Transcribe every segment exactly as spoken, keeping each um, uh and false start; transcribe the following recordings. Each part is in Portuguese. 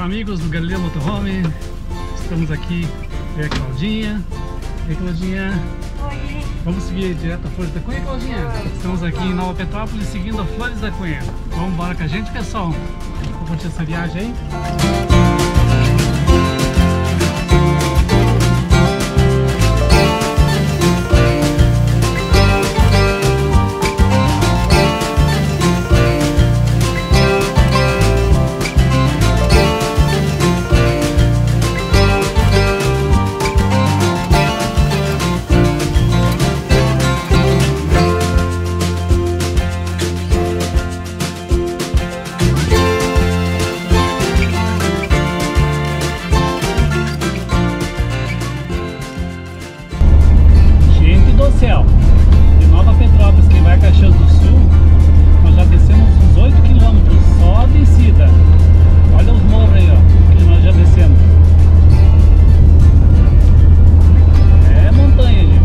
amigos do Galileu Motorhome, estamos aqui, eu e a Claudinha. E aí, Claudinha? Oi! Vamos seguir direto a Flores da Cunha, Claudinha? Oi. Estamos aqui em Nova Petrópolis seguindo a Flores da Cunha. Vamos embora com a gente, pessoal? Vamos curtir essa viagem aí? Céu, de Nova Petrópolis, quem vai a Caxias do Sul, nós já descemos uns oito quilômetros, só a descida. Olha os morros aí, ó, que nós já descemos. É montanha, gente.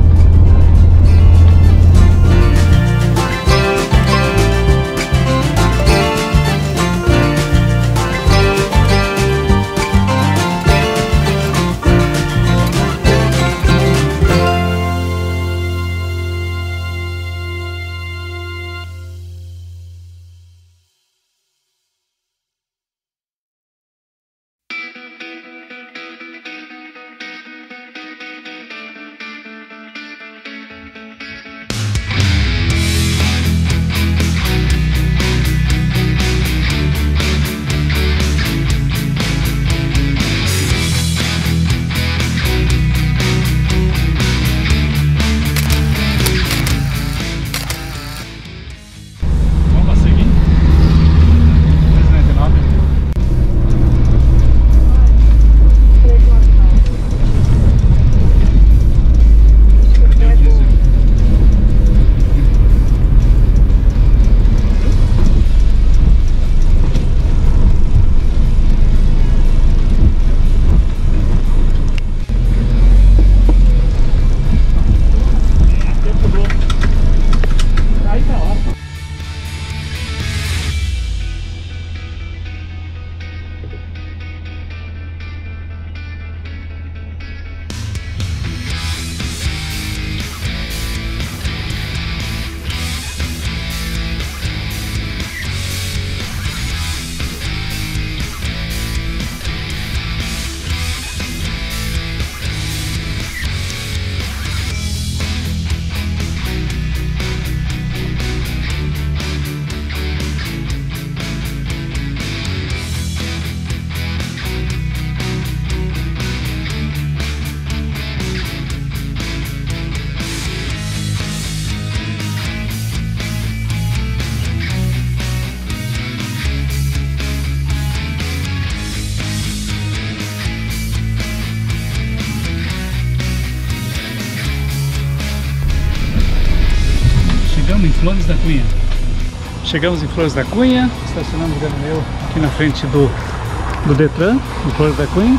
Chegamos em Flores da Cunha. Chegamos em Flores da Cunha, estacionamos o Galileu aqui na frente do, do Detran, em Flores da Cunha.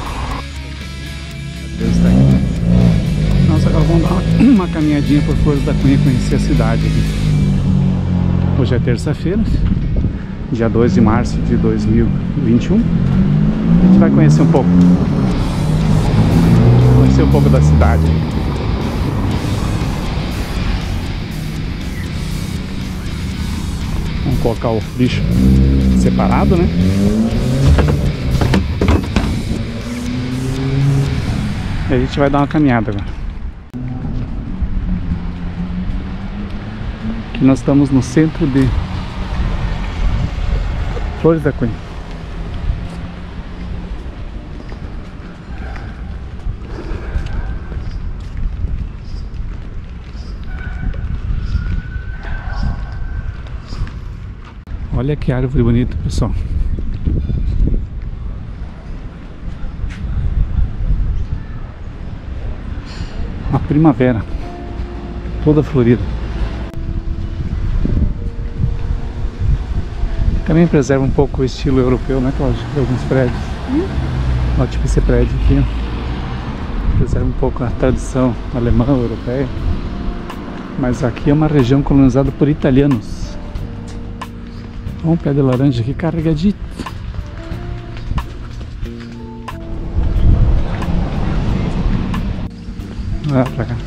Nós agora vamos dar uma, uma caminhadinha por Flores da Cunha, conhecer a cidade aqui. Hoje é terça-feira, dia dois de março de dois mil e vinte e um. A gente vai conhecer um pouco, conhecer um pouco da cidade. Vamos colocar o lixo separado, né? E a gente vai dar uma caminhada agora. Aqui nós estamos no centro de Flores da Cunha. Olha que árvore bonita, pessoal. A primavera, toda florida. Também preserva um pouco o estilo europeu, né, Cláudia? De alguns prédios. Hum? Olha, tipo esse prédio aqui, ó. Preserva um pouco a tradição alemã, europeia. Mas aqui é uma região colonizada por italianos. Olha um pé de laranja aqui carregadito. Ah, pra cá.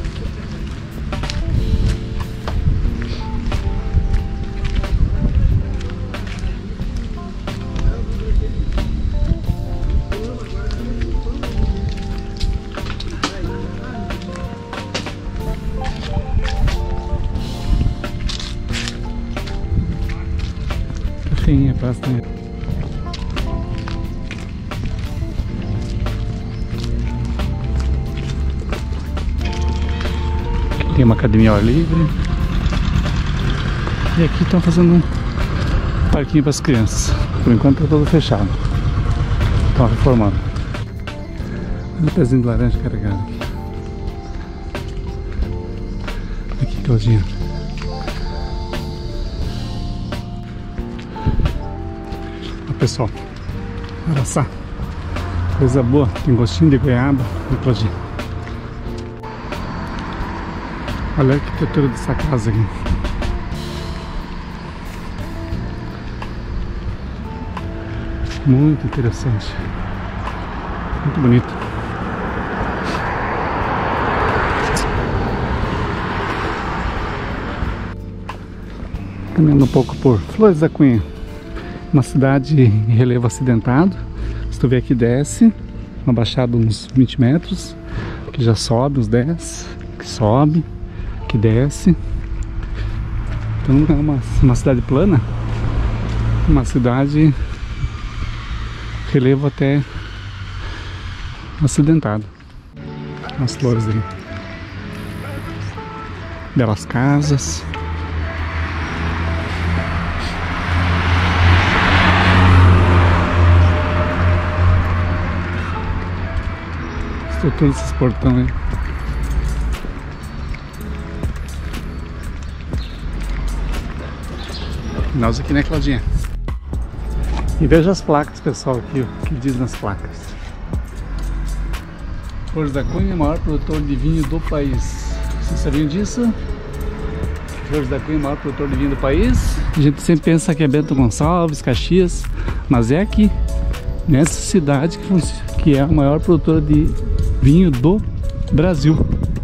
Sim, é bastante. Aqui tem uma academia ao ar livre. E aqui estão fazendo um parquinho para as crianças. Por enquanto está todo fechado. Estão reformando. Olha o pezinho de laranja carregado aqui. Aqui, Claudinha. Pessoal, Araçá, coisa boa, tem gostinho de goiaba e Claudinha. Olha a arquitetura dessa casa aqui. Muito interessante, muito bonito. Caminhando um pouco por Flores da Cunha. Uma cidade em relevo acidentado. Se tu vê aqui, desce uma baixada uns vinte metros, que já sobe uns dez, que sobe, que desce. Então não é uma, uma cidade plana, uma cidade relevo até acidentado. As flores aí, belas casas. Todos esses portões aí. Nós aqui, né, Claudinha? E veja as placas, pessoal, aqui, o que diz nas placas. Flores da Cunha, maior produtor de vinho do país. Vocês sabiam disso? Flores da Cunha, maior produtor de vinho do país. A gente sempre pensa que é Bento Gonçalves, Caxias, mas é aqui, nessa cidade que, que é a maior produtora de vinho do Brasil.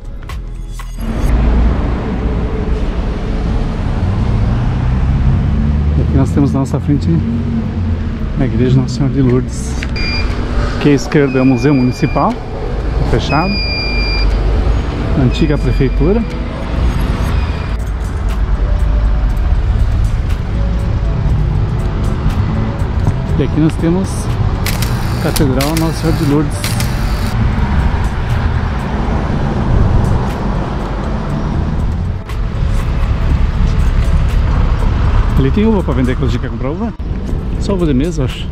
E aqui nós temos na nossa frente a Igreja Nossa Senhora de Lourdes. Aqui à esquerda é o Museu Municipal, fechado. A antiga prefeitura. E aqui nós temos a Catedral Nossa Senhora de Lourdes. Ali tem uva para vender, que a gente quer comprar uva? Só uva de mesa, acho.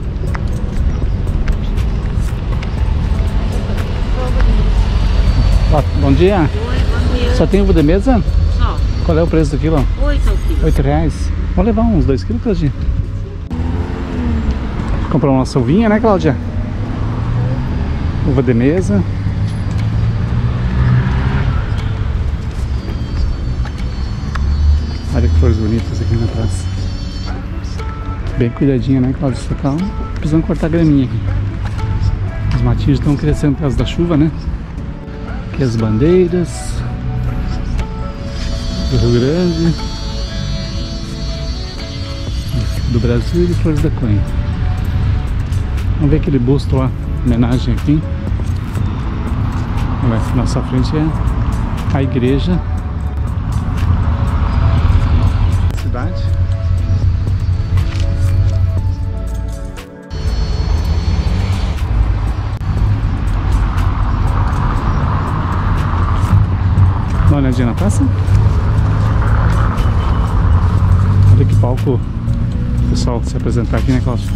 Ó, bom dia. Oi, bom dia. Só tem uva de mesa? Só. Qual é o preço do quilo? Oito ao quilo. Oito reais. Vamos levar uns dois quilos, Claudinha. Comprar uma nossa uvinha, né, Cláudia? Uva de mesa. Olha que flores bonitas aqui na praça. Bem cuidadinha, né, Cláudia? Você tá precisando cortar graminha aqui. Os matinhos estão crescendo por causa da chuva, né? Aqui as bandeiras do Rio Grande, do Brasil e de Flores da Cunha. Vamos ver aquele busto lá, homenagem aqui. Olha, na nossa frente é a igreja. Cidade. Dá uma olhadinha na praça. Olha que palco o pessoal se apresentar aqui, né, Cláudio?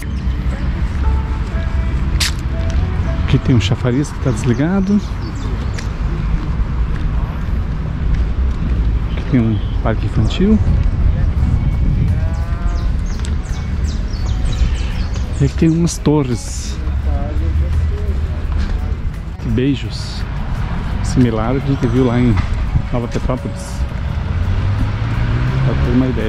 Aqui tem um chafariz que está desligado. Aqui tem um parque infantil. E aqui tem umas torres. Beijos. Similar ao que a gente viu lá em Nova Petrópolis. Pra ter uma ideia.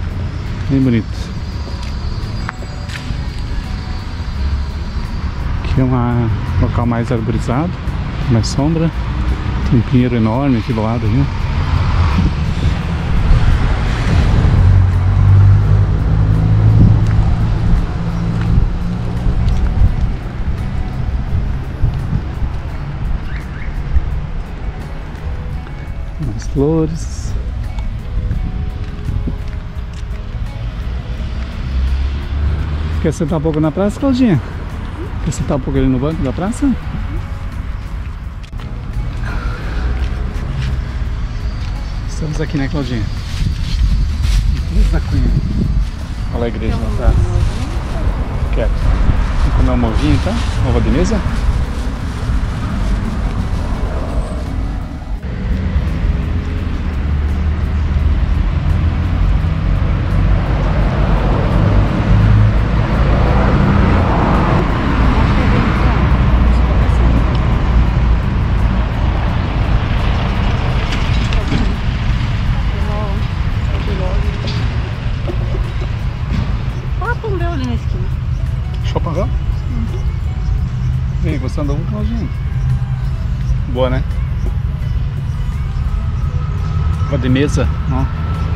Bem bonito. Aqui é um local mais arborizado, mais sombra. Tem um pinheiro enorme aqui do lado. Viu? Mais flores. Quer sentar um pouco na praça, Claudinha? Quer sentar um pouco ali no banco da praça? Estamos aqui, né, Claudinha? Flores da Cunha. Olha a igreja na praça. Quer? Vamos comer um ovinho, tá? Ovo de mesa? Chopanzão? Uhum. E aí, gostando da última lojinha? Boa, né? Uma de mesa, ó.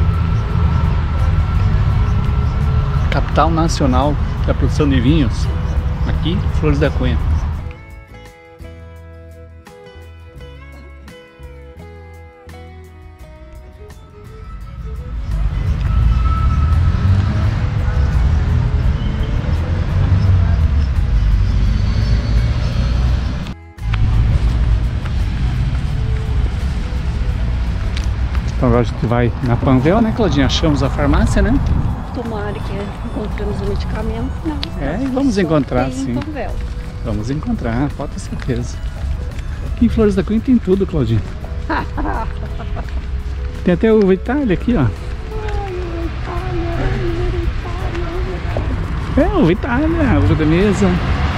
Capital nacional da produção de vinhos. Aqui, Flores da Cunha. Então agora a gente vai na Panvel, né, Claudinha? Achamos a farmácia, né? Tomara que encontremos o medicamento, não. É, e vamos encontrar, sim. Panvel. Vamos encontrar, pode ter certeza. Aqui em Flores da Cunha tem tudo, Claudinha. Tem até o Itália aqui, ó. É, o Itália, uva da mesa.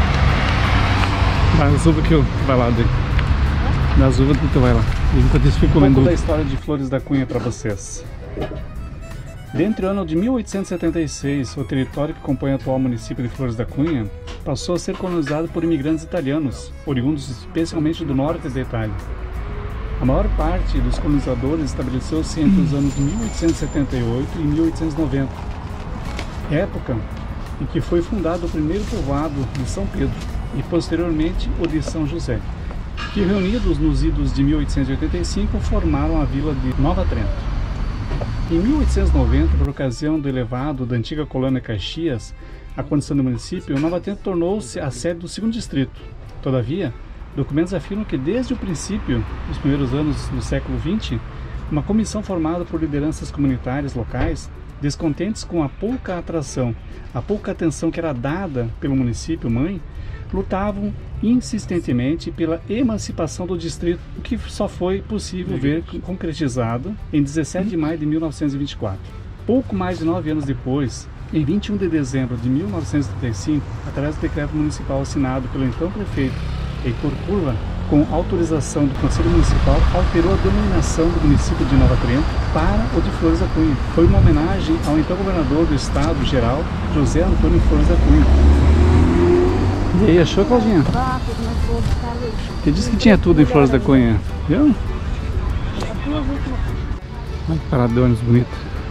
Das uvas que eu... vai lá, dele. Das uvas que tu vai lá. Enquanto isso, fico comendo. Um pouco da história de Flores da Cunha para vocês. Dentre o ano de mil oitocentos e setenta e seis, o território que compõe o atual município de Flores da Cunha passou a ser colonizado por imigrantes italianos, oriundos especialmente do norte da Itália. A maior parte dos colonizadores estabeleceu-se entre os anos mil oitocentos e setenta e oito e mil oitocentos e noventa, época em que foi fundado o primeiro povoado de São Pedro e posteriormente o de São José, que reunidos nos idos de mil oitocentos e oitenta e cinco formaram a vila de Nova Trento. Em mil oitocentos e noventa, por ocasião do elevado da antiga colônia Caxias à condição do município, Nova Trento tornou-se a sede do segundo distrito. Todavia, documentos afirmam que desde o princípio, nos primeiros anos do século vinte, uma comissão formada por lideranças comunitárias locais, descontentes com a pouca atração, a pouca atenção que era dada pelo município-mãe, lutavam insistentemente pela emancipação do distrito, o que só foi possível ver concretizado em dezessete de maio de mil novecentos e vinte e quatro. Pouco mais de nove anos depois, em vinte e um de dezembro de mil novecentos e trinta e cinco, através do decreto municipal assinado pelo então prefeito Heitor Curva, com autorização do Conselho Municipal, alterou a denominação do município de Nova Trento para o de Flores da Cunha. Foi uma homenagem ao então governador do estado geral, José Antônio Flores da Cunha. E aí, achou, Claudinha? Você disse que tinha tudo em Flores da Cunha, viu? Olha que paradões bonito.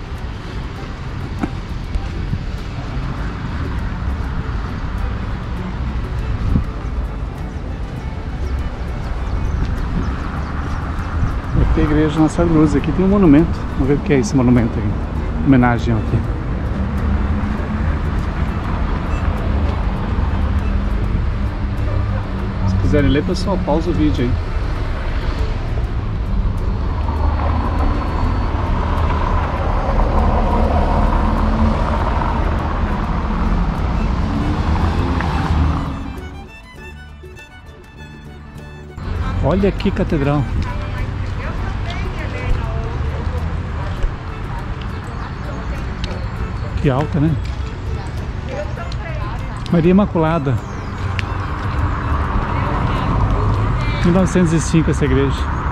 Aqui é a igreja Nossa Luz, aqui tem um monumento. Vamos ver o que é esse monumento aqui. Homenagem aqui. Se quiserem ler, pessoal, pausa o vídeo aí. Olha que catedral. Que alta, né? Maria Imaculada. mil novecentos e cinco essa igreja.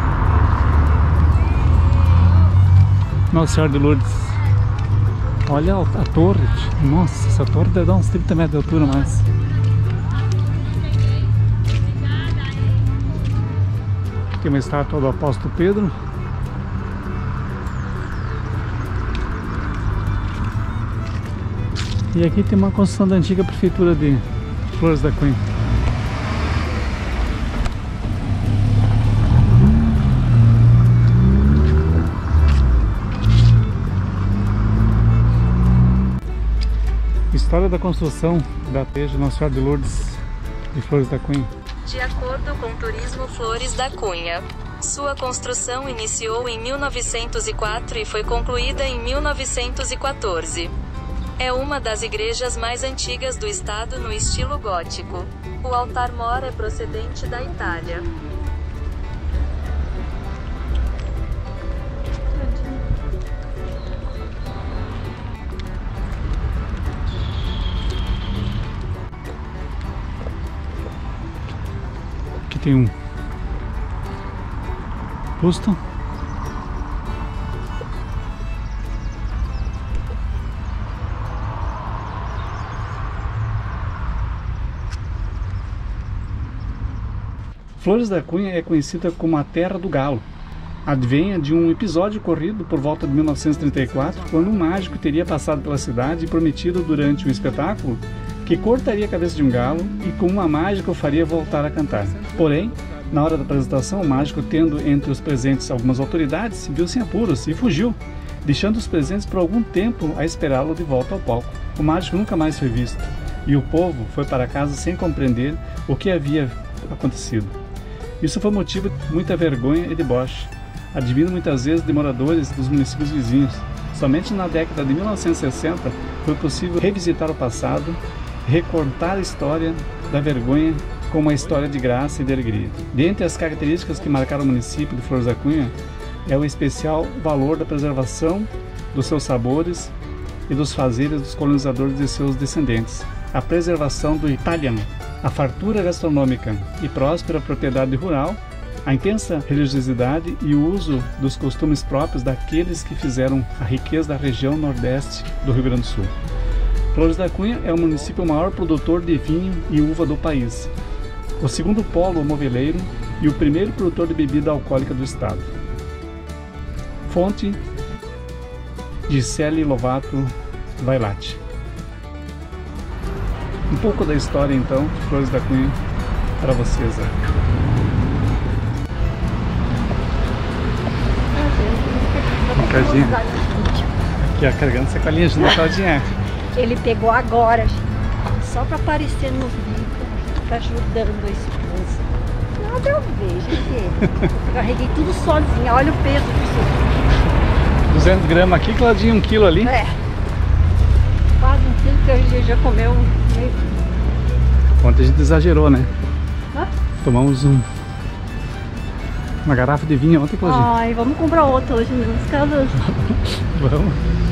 Nossa Senhora de Lourdes. Olha a, a torre. Nossa, essa torre deve dar uns trinta metros de altura mais. tem uma estátua do apóstolo Pedro. E aqui tem uma construção da antiga prefeitura de Flores da Cunha. História da construção da igreja Nossa Senhora de Lourdes de Flores da Cunha. De acordo com Turismo Flores da Cunha, sua construção iniciou em mil novecentos e quatro e foi concluída em mil novecentos e quatorze. É uma das igrejas mais antigas do estado no estilo gótico. O altar-mor é procedente da Itália. Aqui tem um busto. Flores da Cunha é conhecida como a Terra do Galo. Advenha de um episódio ocorrido por volta de mil novecentos e trinta e quatro, quando um mágico teria passado pela cidade e prometido durante um espetáculo que cortaria a cabeça de um galo e com uma mágica o faria voltar a cantar. Porém, na hora da apresentação, o mágico, tendo entre os presentes algumas autoridades, viu-se em apuros e fugiu, deixando os presentes por algum tempo a esperá-lo de volta ao palco. O mágico nunca mais foi visto e o povo foi para casa sem compreender o que havia acontecido. Isso foi motivo de muita vergonha e deboche, advindo muitas vezes de moradores dos municípios vizinhos. Somente na década de mil novecentos e sessenta foi possível revisitar o passado, recontar a história da vergonha com uma história de graça e de alegria. Dentre as características que marcaram o município de Flores da Cunha é o especial valor da preservação dos seus sabores e dos fazeres dos colonizadores e seus descendentes, a preservação do italiano, a fartura gastronômica e próspera propriedade rural, a intensa religiosidade e o uso dos costumes próprios daqueles que fizeram a riqueza da região nordeste do Rio Grande do Sul. Flores da Cunha é o município maior produtor de vinho e uva do país, o segundo polo moveleiro e o primeiro produtor de bebida alcoólica do estado. Fonte: Gisele Lovato Vailate. Um pouco da história então de Flores da Cunha para vocês. Né? Cardinha. Aqui, ó, carregando sacolinha de Nataldinha. Ele pegou agora, gente, só para aparecer no vídeo, tá ajudando a esposa. Nada eu vejo, gente. Eu carreguei tudo sozinha, olha o peso disso. duzentos gramas aqui, Claudinha, um quilo ali. É. Quase um quilo que a gente já comeu meio. Ontem a gente exagerou, né? Hã? Tomamos um, uma garrafa de vinho ontem, Claudinha. Ai, vamos comprar outra hoje nos casas. Vamos.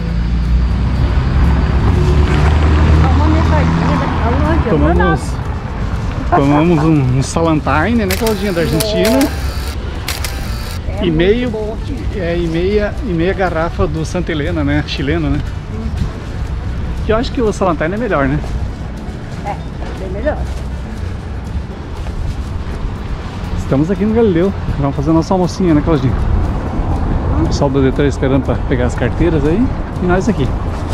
Uma metadinha daquela, não adianta nada. Tomamos, tomamos um, um Salantine, né, Claudinha, da Argentina. É e, meio, bom. é, e, meia, e meia garrafa do Santa Helena, né, chileno, né? Hum. Que eu acho que o Salantine é melhor, né? É, bem melhor. Estamos aqui no Galileu, vamos fazer nossa almocinha, né, Claudinha? O pessoal do Detran esperando para pegar as carteiras aí, e nós aqui.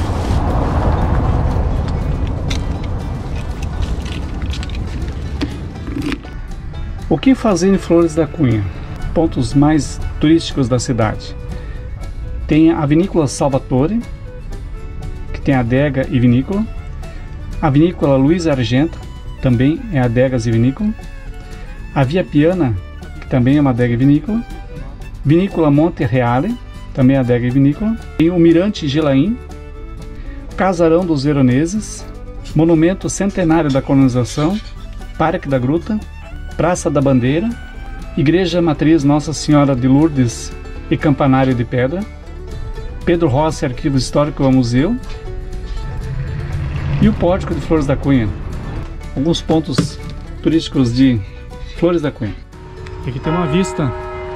O que fazer em Flores da Cunha? Pontos mais turísticos da cidade. Tem a Vinícola Salvatore, que tem adega e vinícola. A Vinícola Luiz Argenta, também é adegas e vinícola. A Via Piana, que também é uma adega e vinícola. Vinícola Monte Reale, também é adega e vinícola. Tem o Mirante Gelaim, Casarão dos Veroneses, Monumento Centenário da Colonização, Parque da Gruta, Praça da Bandeira, Igreja Matriz Nossa Senhora de Lourdes e Campanário de Pedra, Pedro Rossi Arquivo Histórico ao Museu e o Pórtico de Flores da Cunha. Alguns pontos turísticos de Flores da Cunha. Aqui tem uma vista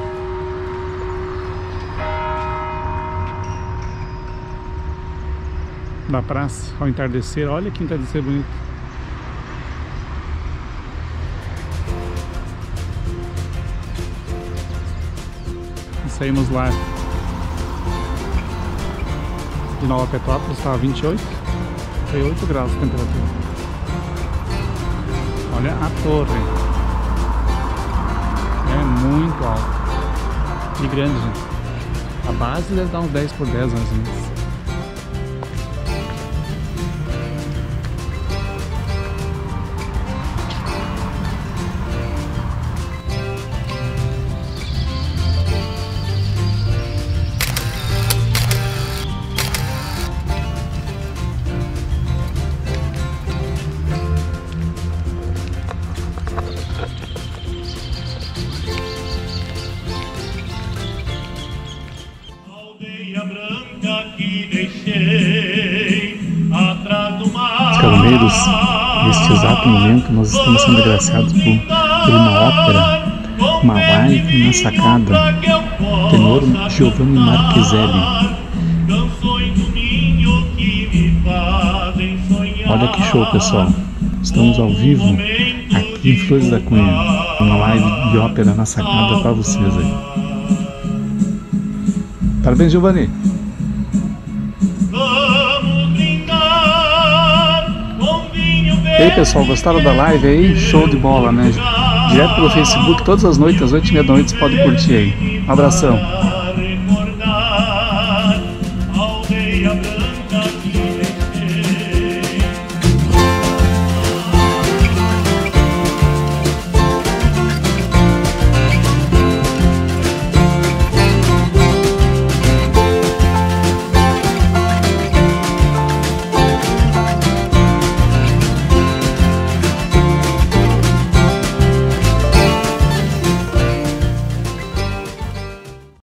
da praça ao entardecer. Olha que entardecer bonito. E saímos lá de Nova Petrópolis, estava vinte e oito, foi oito graus de temperatura. Olha a torre, é muito alta e grande, gente. A base deve dar uns dez por dez mais ou menos. Caroneiros, neste exato momento nós estamos sendo agraciados por, por uma ópera, uma live na sacada, tenor Giovanni Marcheselli. Olha que show, pessoal, estamos ao vivo aqui em Flores da Cunha, uma live de ópera na sacada para vocês aí. Parabéns, Giovanni! E aí, pessoal, gostaram da live aí? Show de bola, né? Direto pelo Facebook, todas as noites, às oito e meia da noite, você pode curtir aí. Um abração!